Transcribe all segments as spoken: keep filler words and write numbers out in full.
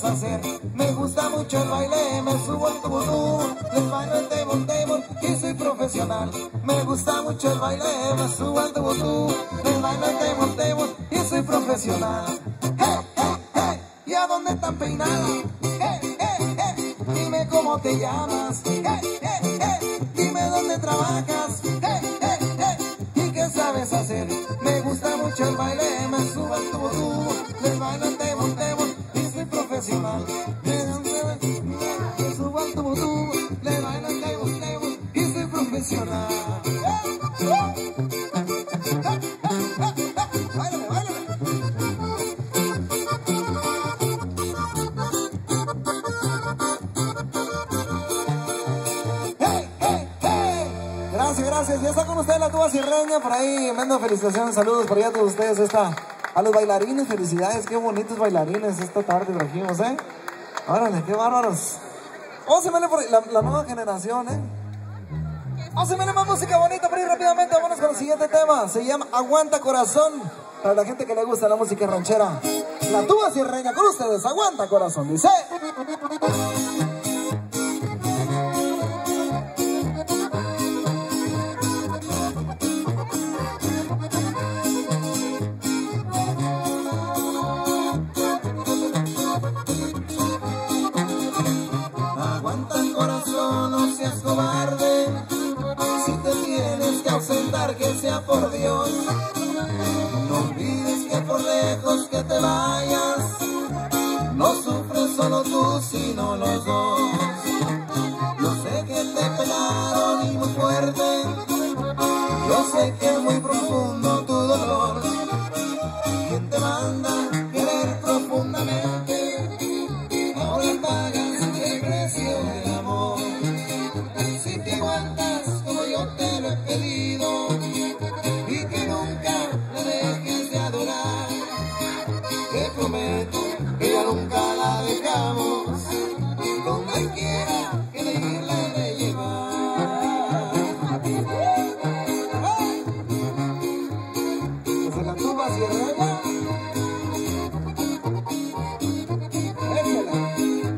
sabes hacer. Me gusta mucho el baile, me subo al tubutú, les bailo el table table y soy profesional. Me gusta mucho el baile, me subo al tubutú, les bailo el table table y soy profesional. Hey, hey, hey, ¿y a dónde están peinadas? Hey, hey, hey, dime cómo te llamas. Hey, hey, hey, dime dónde trabajas. Hey, hey, hey, ¿y qué sabes hacer? Me gusta mucho el baile, me subo al tubutú, les bailo el table table y soy profesional. Me subo al tubutú, les bailo el table table y soy profesional. Báilame, báilame. Hey, hey, hey. Gracias, gracias. Ya está con ustedes la tuba sierreña por ahí. Mando felicitaciones, saludos por allá a todos ustedes. Esta, a los bailarines, felicidades. Qué bonitos bailarines esta tarde trajimos, ¿eh? Órale, qué bárbaros. Vamos a verle por la, la nueva generación, ¿eh? Vamos a verle más música bonita por ahí rápidamente. Vámonos con el siguiente tema. Se llama Aguanta Corazón. Para la gente que le gusta la música ranchera. La tuba sierreña con ustedes. Aguanta Corazón. Dice... Aguanta el corazón, no seas cobarde. Si te tienes que ausentar, que sea por Dios. No olvides que por lejos que te vayas, no sufres solo tú, sino los dos. Yo sé que te pegaron y muy fuerte, yo sé que es muy profundo tu dolor. ¿Quién te manda a querer profundamente? Ahora pagas el precio del amor. Si te aguantas como yo te lo he pedido, y que nunca la dejes de adorar, te prometo que ya nunca la dejamos, donde quiera que de irla he de llevar. ¡Ay! Desde la tuba sierreña, échala.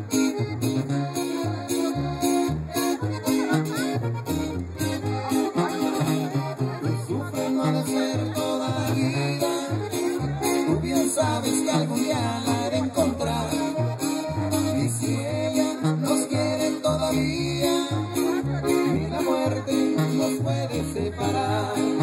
Sufre no ha de ser toda la vida, tú bien sabes que algún día la he de encontrar. Y si ella nos quiere todavía, ni la muerte nos puede separar.